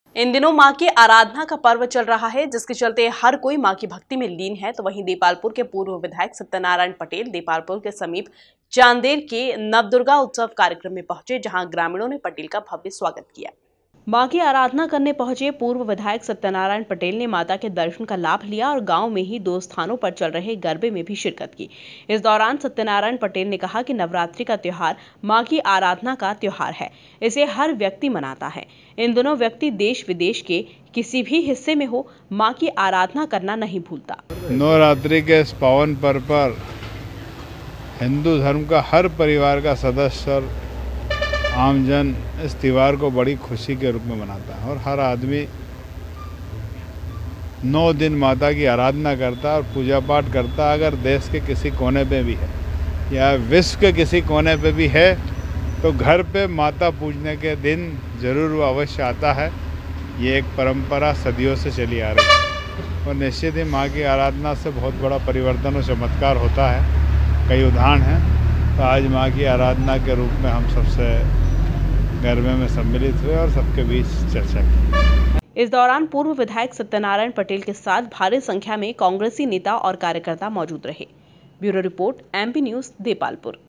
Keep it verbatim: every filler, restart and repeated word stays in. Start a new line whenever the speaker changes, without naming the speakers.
इन दिनों मां की आराधना का पर्व चल रहा है, जिसके चलते हर कोई मां की भक्ति में लीन है। तो वहीं देपालपुर के पूर्व विधायक सत्यनारायण पटेल देपालपुर के समीप चांदेर के नवदुर्गा उत्सव कार्यक्रम में पहुंचे, जहां ग्रामीणों ने पटेल का भव्य स्वागत किया। मां की आराधना करने पहुंचे पूर्व विधायक सत्यनारायण पटेल ने माता के दर्शन का लाभ लिया और गांव में ही दो स्थानों पर चल रहे गरबे में भी शिरकत की। इस दौरान सत्यनारायण पटेल ने कहा कि नवरात्रि का त्योहार मां की आराधना का त्योहार है, इसे हर व्यक्ति मनाता है। इन दोनों व्यक्ति देश विदेश के किसी भी हिस्से में हो, मां की आराधना करना नहीं भूलता।
नवरात्रि के इस पावन पर्व पर हिंदू धर्म का हर परिवार का सदस्य और आमजन इस त्योहार को बड़ी खुशी के रूप में मनाता है और हर आदमी नौ दिन माता की आराधना करता और पूजा पाठ करता। अगर देश के किसी कोने पे भी है या विश्व के किसी कोने पे भी है तो घर पे माता पूजने के दिन जरूर वो अवश्य आता है। ये एक परंपरा सदियों से चली आ रही है और निश्चित ही माँ की आराधना से बहुत बड़ा परिवर्तन और चमत्कार होता है। कई उदाहरण हैं। तो आज माँ की आराधना के रूप में हम सबसे गरबे में सम्मिलित हुए और सबके बीच चर्चा की।
इस दौरान पूर्व विधायक सत्यनारायण पटेल के साथ भारी संख्या में कांग्रेसी नेता और कार्यकर्ता मौजूद रहे। Bureau report, MP news, Depalpur.